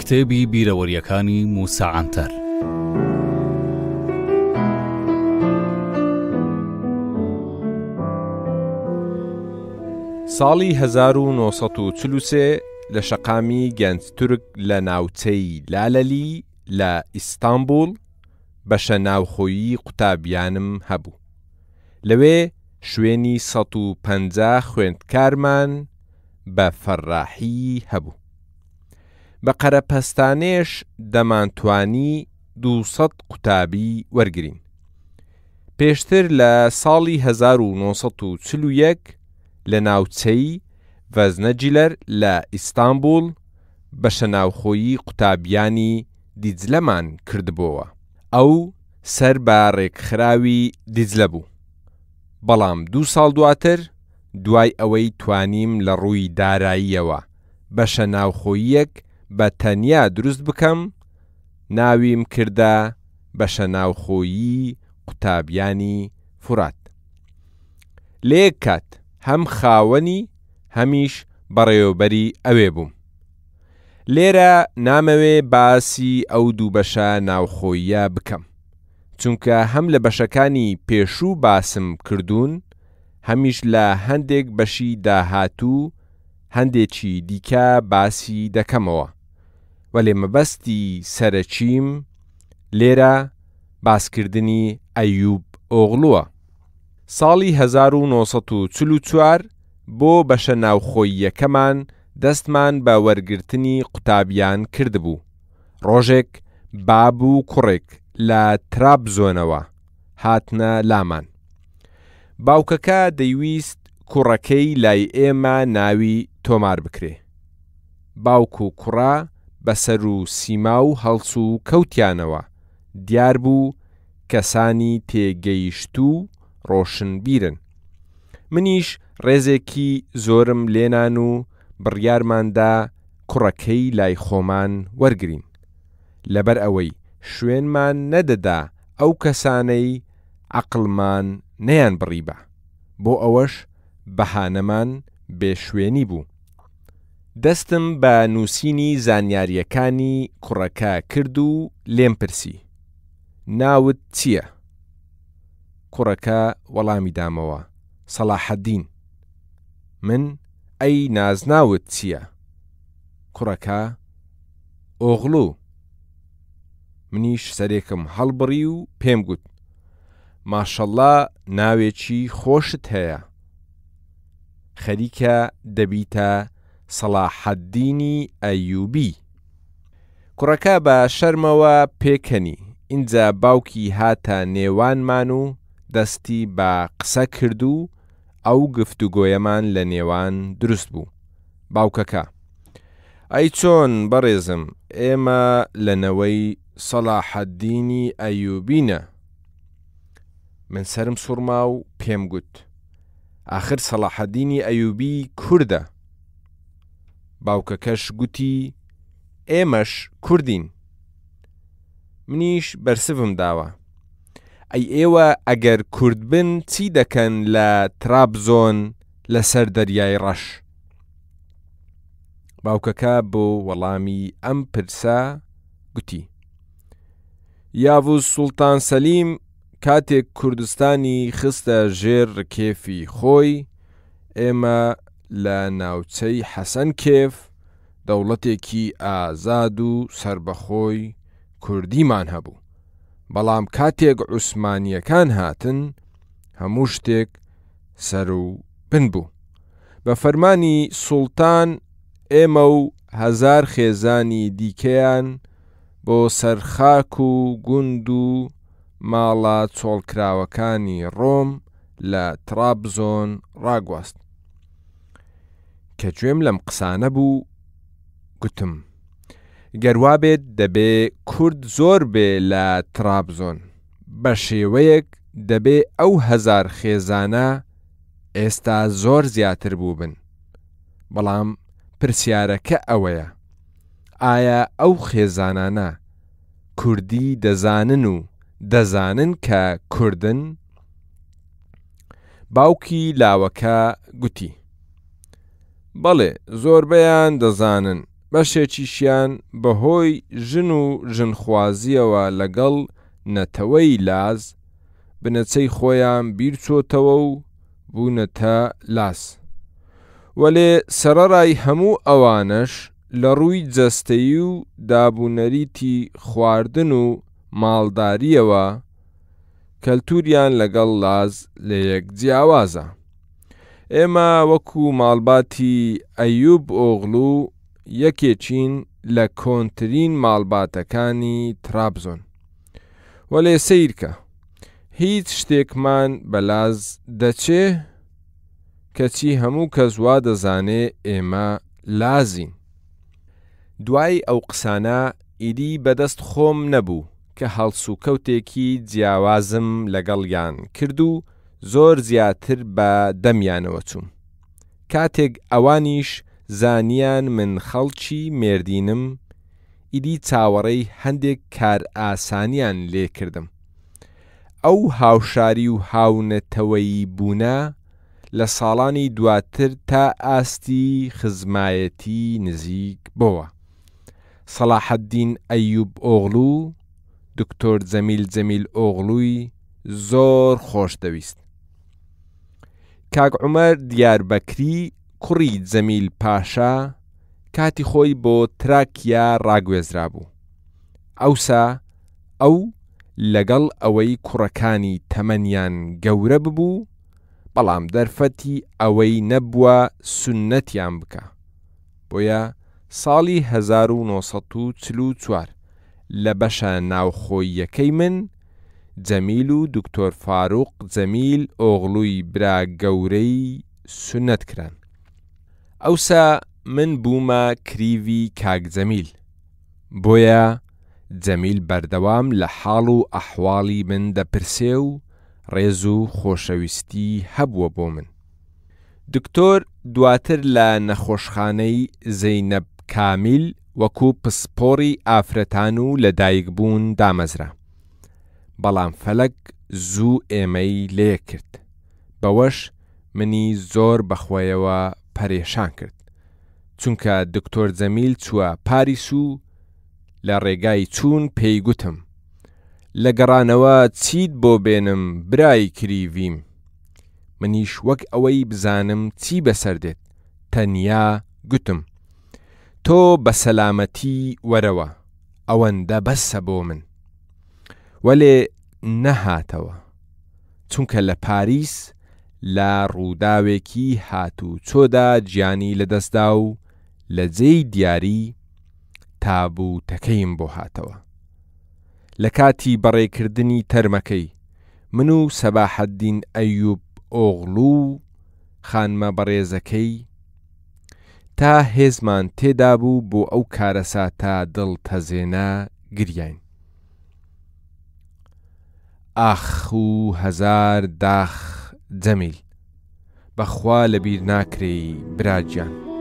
کتێبی بیرەوەریەکانی موسا عنتەر. ساڵی 1943 لە شەقامی گەنجتورک لە ناوچەی لالەلی لە ئیستانبول بەشە ناوخۆیی قوتابیانم هەبوو. لەوێ شوێنی 150 خوێندکارمان بە فەرڕاحی هەبوو. بە قەرەپەستانێش دەمانتوانی 200 قوتابی وەرگرین. پێشتر لە ساڵی 1941 لە ناوچەی ڤەزنەجیلەر لە ئیستانبول بەشە ناوخۆیی قوتابیانی دیجلەمان کردبووە. ئەو سەر بە ڕێکخراوی دیجلە بوو. بەڵام 2 ساڵ دواتر، دوای ئەوەی توانیم لە ڕووی داراییەوە بەشە ناوخۆییەک بە تەنیا دروست بکەم، ناویم کردە بەشە ناوخۆیی قوتابیانی فورات. لە یەک کات هەم خاوەنی هەمیش بەڕێوەبەری ئەوێ بووم. لێرە نامەوێ باسی ئەو دوو بەشە ناوخۆییە بکەم، چونکە هەم لە بەشەکانی پێشوو باسم کردوون، هەمیش لە هەندێک بەشی داهاتوو هەندێکی دیکە باسی دەکەمەوە، وەلێ مەبەستی سەرەکیم لێرە باسکردنی ئەیوب ئۆغڵووە. ساڵی 1944 بۆ بەشە ناوخۆییەکەمان دەستمان بە وەرگرتنی قوتابیان کردبوو. ڕۆژێک باب و کوڕێک لە ترابزۆنەوە هاتنە لامان. باوکەکە دەیویست کوڕەکەی لای ئێمە ناوی تۆمار بکرێ. باوک و کوڕا بەسەر و سیما و هەڵس و کەوتیانەوە، دیار بوو کەسانی تێگەیشتوو ڕۆشنبیرن. منیش ڕێزێکی زۆرم لێنان و بڕیارماندا کوڕەکەی لای خۆمان وەرگرین، لەبەر ئەوەی شوێنمان نەدەدا ئەو کەسانەی عەقڵمان نەیان بڕیبە، بۆ ئەوەش بەهانەمان بێشوێنی بوو. دەستم بە نووسینی زانیاریەکانی کوڕەکە کرد و لێم پرسی: ناوت چییە؟ کوڕەکە وەڵامی دامەوە: سەلاحەددین. من: ئەی نازناوت چییە؟ کوڕەکە: ئۆغڵوو. منیش سەرێکم هەڵبڕی و پێم گوت: ماشەڵڵا ناوێکی خۆشت هەیە، خەریکە دەبیتە سەلاحەددینی ئەیوبی. کوڕەکە بە شەرمەوە پێکەنی. ئینجا باوکی هاتە نێوانمان و دەستی بە قسە کرد و ئەو گفتوگۆیەمان لە نێوان دروست بوو. باوکەکە: ئەی چۆن بەڕێزم، ئێمە لەنەوەی سەلاحەددینی ئەیوبینە. من سرم سوڕما و پێم گوت: ئاخر سەلاحەددینی ئەیوبی کوردە. باوکەکەش گوتی: ئێمەش کوردین. منیش بەرسڤم داوە: ئەی ئێوە ئەگەر کورد بن چی دەکەن لە ترابزۆن لەسەر دەریای ڕەش؟ باوکەکە بۆ وەڵامی ئەم پرسە گوتی: یاڤوز سوڵتان سەلیم کاتێک کوردستانی خستە ژێر ڕکێفی خۆی، ئێمە لە ناوچەی حەسەن کێف دەوڵەتێکی ئازاد و سربەخۆی کوردیمان هەبوو، بەڵام کاتێک عوسمانیەکان هاتن هەموو شتێک سەر و بن بوو. بە فەرمانی سوڵتان ئێمە و 1000 خێزانی دیکەیان بۆ سەرخاک و گوند و ماڵە چۆڵکراوەکانی ڕۆم لە ترابزۆن ڕاگواست. کە گوێم لەم قسانە بوو، گوتم: گەروا بێت دەبێ کورد زۆر بێ لە ترابزۆن، بە شێوەیەک دەبێ ئەو 1000 خێزانە ئێستا زۆر زیاتر بوو بن. بەڵام پرسیارەکە ئەوەیە: ئایا ئەو خێزانانە کوردی دەزانن و دەزانن کە کوردن؟ باوکی لاوەکە گوتی: بەڵێ، زۆربەیان دەزانن، بەشێکیشیان بەهۆی ژن و ژنخوازیەوە لەگەڵ نەتەوەی لاز بنەچەی خۆیان بیرچۆتەوە و بوونەتە لاس. وەلێ سەرەڕای هەموو ئەوانەش لە ڕووی جەستەیی و دابوونەریتی خواردن و ماڵداریەوە کەلتوریان لەگەڵ لاز لە یەک جیاوازە. ئێمە وەکو ماڵباتی ئەیوب ئۆغڵو یەکێکین لە کۆنترین ماڵباتەکانی ترابزۆن. وەلێ سەیرکە هیچ شتێکمان بە لاز دەچێ کەچی هەموو کەس وا دەزانێ ئێمە لازین. دوای ئەو قسانە ئیدی بەدەست خۆم نەبوو کە هەڵسوکەوتێکی جیاوازم لەگەڵیان کرد و زۆر زیاتر بە دەمیانەوە چووم. کاتێک ئەوانیش زانیان من خەڵکی مێردینم ئیدی چاوەڕێی هەندێک کار ئاسانیان لێ کردم. ئەو هاوشاری و هاونەتەوەیی بوونە لە ساڵانی دواتر تا ئاستی خزمایەتی نزیک بۆوە. سەلاحەددین ئەیوب ئۆغڵو دکتۆر جەمیل ئۆغڵووی زۆر خۆش دەویست. کاک عومەر دیاربەکری کوڕی جەمیل پاشا کاتی خۆی بۆ تراکیا ڕاگوێزرا بوو. ئەوسا ئەو لەگەڵ ئەوەی کوڕەکانی تەمەنیان گەورە ببوو بەڵام دەرفەتی ئەوەی نەبووە سونەتیان بکە. بۆیە ساڵی 1944 لە بەشە ناوخۆییەکەی من جەمیل و دکتۆر فاروق جەمیل ئۆغڵووی برا گەورەی سونەت کران. ئەوسا من بوومە کریڤی کاک جەمیل. بۆیە جەمیل بەردەوام لە حاڵ و ئەحواڵی من دەپرسێ و ڕێز و خۆشەویستی هەبووە بۆ من. دکتۆر دواتر لە نەخۆشخانەی زەینەب کامیل وەکو پسپۆڕی ئافرەتان و لەدایکبوون دامەزرا. بەڵام فەلەک زوو ئێمەی لێ کرد. بەوەش منی زۆر بەخۆیەوە پەرێشان کرد. چونکە دکتۆر جەمیل چووە پاریس و لە ڕێگای چوون پێی گوتم لە گەڕانەوە چیت بۆ بێنم برای کریڤیم. منیش وەک ئەوەی بزانم چی بەسەر دێت تەنیا گوتم تۆ بە سەلامەتی وەرەوە ئەوەندە بەسە بۆ من. وەلێ نەهاتەوە چونکە لە پاریس لە ڕووداوێکی هاتوو چۆدا گیانی لەدەستدا و لە جێی دیاری تابوتەکەیم بۆ هاتەوە. لە کاتی بەڕێکردنی تەرمەکەی من و سەباحەددین ئەیوب ئۆغڵو خانمە بەڕێزەکەی تا هێزمان تێدا بوو بۆ ئەو کارەساتە دڵتەزێنە گریاین. ئاخ و هەزار داخ جەمیل بەخوا لەبیر ناکرێی براگیان.